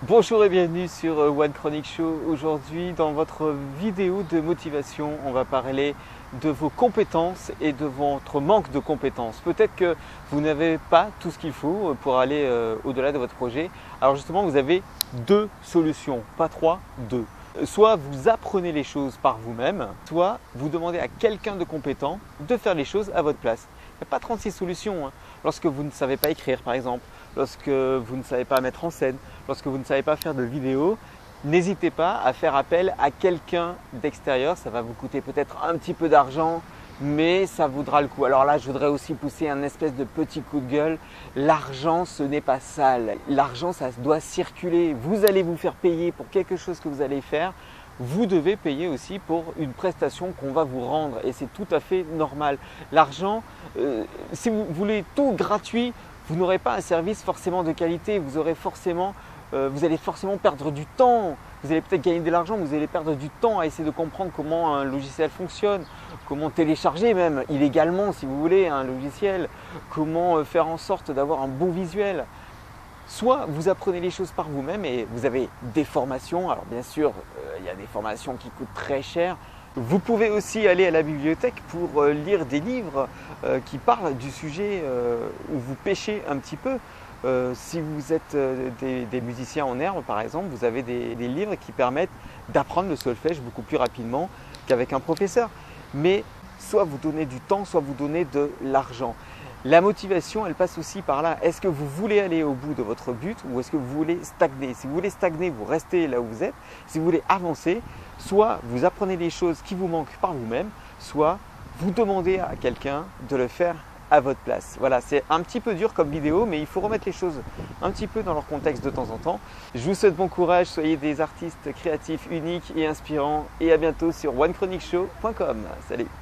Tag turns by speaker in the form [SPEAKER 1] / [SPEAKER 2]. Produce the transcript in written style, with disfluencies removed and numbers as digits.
[SPEAKER 1] Bonjour et bienvenue sur One Chronic Show. Aujourd'hui, dans votre vidéo de motivation, on va parler de vos compétences et de votre manque de compétences. Peut-être que vous n'avez pas tout ce qu'il faut pour aller au-delà de votre projet. Alors justement, vous avez deux solutions, pas trois, deux. Soit vous apprenez les choses par vous-même, soit vous demandez à quelqu'un de compétent de faire les choses à votre place. Il n'y a pas 36 solutions, hein. Lorsque vous ne savez pas écrire par exemple, lorsque vous ne savez pas mettre en scène, lorsque vous ne savez pas faire de vidéos, n'hésitez pas à faire appel à quelqu'un d'extérieur. Ça va vous coûter peut-être un petit peu d'argent, mais ça vaudra le coup. Alors là, je voudrais aussi pousser un espèce de petit coup de gueule. L'argent, ce n'est pas sale. L'argent, ça doit circuler. Vous allez vous faire payer pour quelque chose que vous allez faire. Vous devez payer aussi pour une prestation qu'on va vous rendre et c'est tout à fait normal. L'argent, si vous voulez tout gratuit, vous n'aurez pas un service forcément de qualité. Vous allez forcément perdre du temps. Vous allez peut-être gagner de l'argent, mais vous allez perdre du temps à essayer de comprendre comment un logiciel fonctionne, comment télécharger même illégalement si vous voulez un logiciel, comment faire en sorte d'avoir un bon visuel. Soit vous apprenez les choses par vous-même et vous avez des formations. Alors bien sûr, il y a des formations qui coûtent très cher. Vous pouvez aussi aller à la bibliothèque pour lire des livres qui parlent du sujet où vous pêchez un petit peu. Si vous êtes des musiciens en herbe par exemple, vous avez des livres qui permettent d'apprendre le solfège beaucoup plus rapidement qu'avec un professeur. Mais soit vous donnez du temps, soit vous donnez de l'argent. La motivation, elle passe aussi par là. Est-ce que vous voulez aller au bout de votre but ou est-ce que vous voulez stagner? Si vous voulez stagner, vous restez là où vous êtes. Si vous voulez avancer, soit vous apprenez les choses qui vous manquent par vous-même, soit vous demandez à quelqu'un de le faire à votre place. Voilà, c'est un petit peu dur comme vidéo, mais il faut remettre les choses un petit peu dans leur contexte de temps en temps. Je vous souhaite bon courage, soyez des artistes créatifs uniques et inspirants et à bientôt sur onechronicshow.com. Salut!